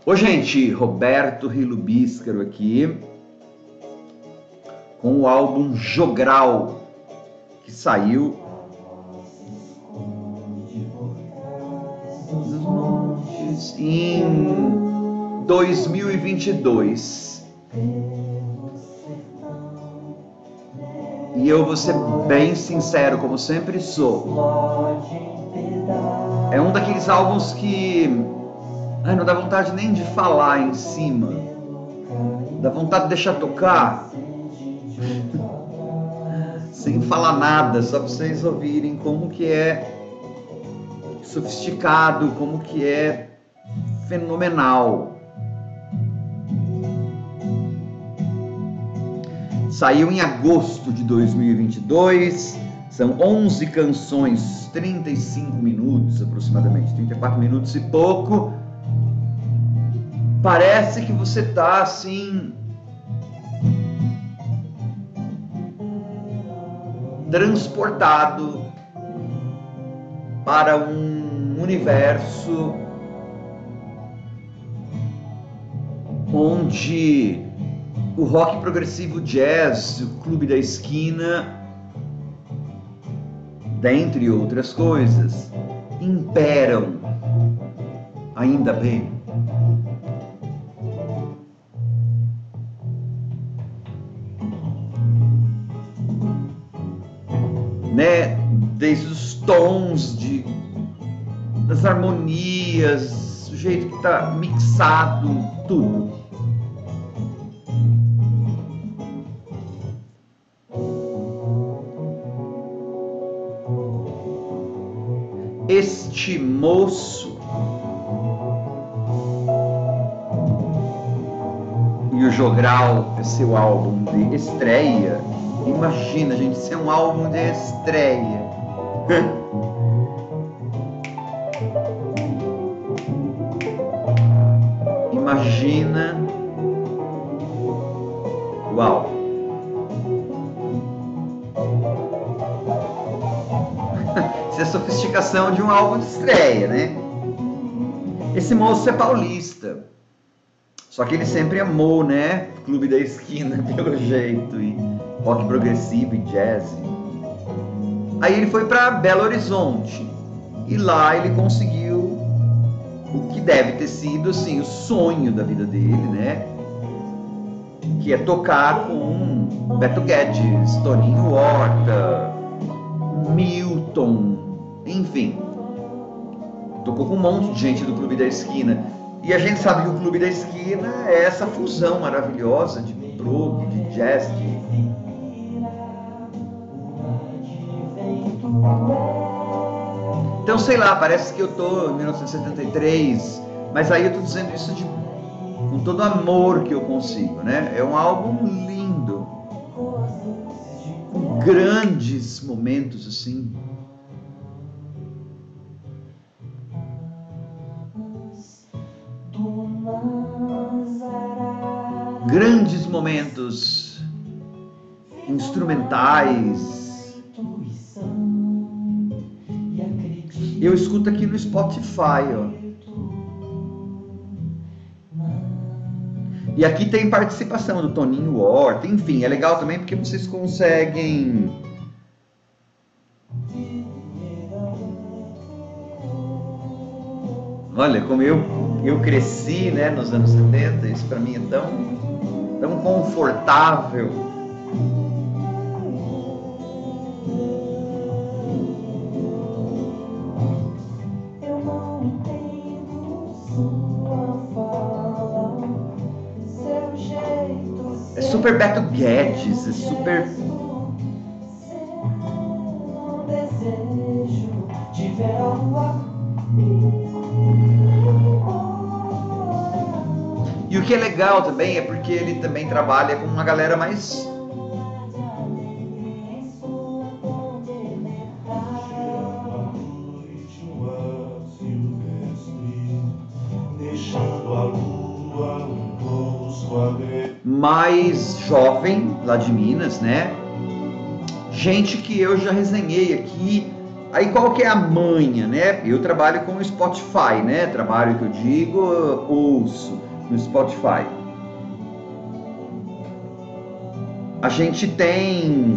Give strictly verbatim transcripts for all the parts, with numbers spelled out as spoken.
Ô gente, Roberto Rilo Bíscaro aqui, com o álbum Jogral, que saiu em dois mil e vinte e dois. E eu vou ser bem sincero, como sempre sou. É um daqueles álbuns que ai, não dá vontade nem de falar em cima. Dá vontade de deixar tocar sem falar nada, só para vocês ouvirem como que é sofisticado, como que é fenomenal. Saiu em agosto de dois mil e vinte e dois, são onze canções, trinta e cinco minutos aproximadamente, trinta e quatro minutos e pouco. Parece que você tá assim transportado para um universo onde o rock progressivo jazz, o Clube da Esquina, dentre outras coisas, imperam. Ainda bem. Né? Desde os tons, de, das harmonias, o jeito que está mixado, tudo. Este moço e o Jogral é seu álbum de estreia. Imagina, gente, isso é um álbum de estreia. Imagina. Uau. Isso é a sofisticação de um álbum de estreia, né? Esse moço é paulista. Só que ele sempre amou, né? Clube da Esquina, pelo jeito. E rock progressivo e jazz. Aí ele foi para Belo Horizonte e lá ele conseguiu o que deve ter sido assim o sonho da vida dele, né? Que é tocar com Beto Guedes, Toninho Horta, Milton, enfim. Tocou com um monte de gente do Clube da Esquina. E a gente sabe que o Clube da Esquina é essa fusão maravilhosa de prog, de jazz, de então, sei lá, parece que eu tô em mil novecentos e setenta e três, mas aí eu tô dizendo isso de, com todo o amor que eu consigo, né? É um álbum lindo, com grandes momentos, assim. Grandes momentos instrumentais. Eu escuto aqui no Spotify, ó. E aqui tem participação do Toninho Horta, enfim, é legal também porque vocês conseguem olha, como eu, eu cresci, né, nos anos setenta, isso pra mim é tão, tão confortável. É super Beto Guedes, é super... E o que é legal também é porque ele também trabalha com uma galera mais... mais jovem, lá de Minas, né? Gente que eu já resenhei aqui, Aí qual que é a manha, né? Eu trabalho com o Spotify, né? Trabalho que eu digo, ouço no Spotify. A gente tem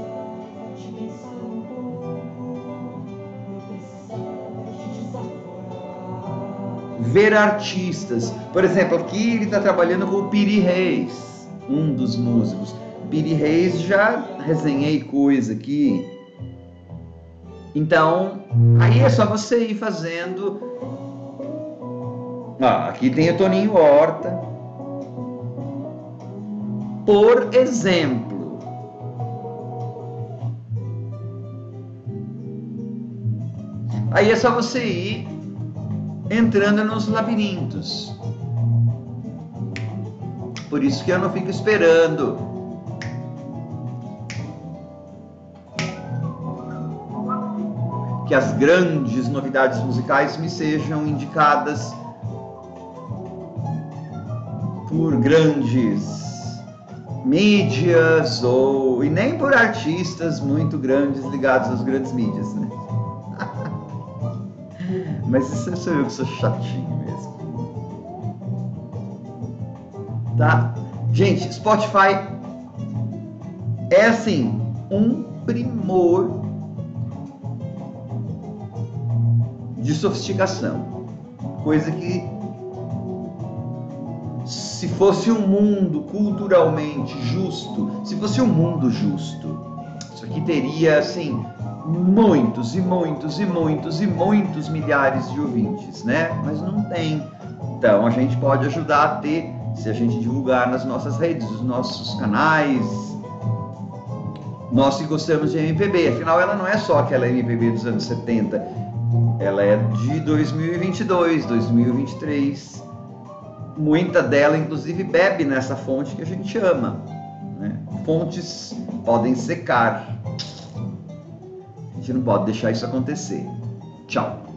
ver artistas. Por exemplo, aqui ele está trabalhando com o Piri Reis, um dos músicos. Piri Reis, já resenhei coisa aqui. Então, aí é só você ir fazendo. Ah, aqui tem o Toninho Horta. Por exemplo. Aí é só você ir entrando nos labirintos. Por isso que eu não fico esperando que as grandes novidades musicais me sejam indicadas por grandes mídias ou e nem por artistas muito grandes ligados às grandes mídias, né? Mas isso sou eu que sou chatinho mesmo. Tá? Gente, Spotify é assim, um primor de sofisticação. Coisa que, se fosse um mundo culturalmente justo, se fosse um mundo justo, isso aqui teria, assim, muitos e muitos e muitos e muitos milhares de ouvintes, né? Mas não tem. Então a gente pode ajudar a ter, se a gente divulgar nas nossas redes, nos nossos canais. Nós que gostamos de M P B, afinal ela não é só aquela M P B dos anos setenta, ela é de dois mil e vinte e dois, dois mil e vinte e três. Muita dela, inclusive, bebe nessa fonte que a gente ama, né? Fontes podem secar. A gente não pode deixar isso acontecer. Tchau.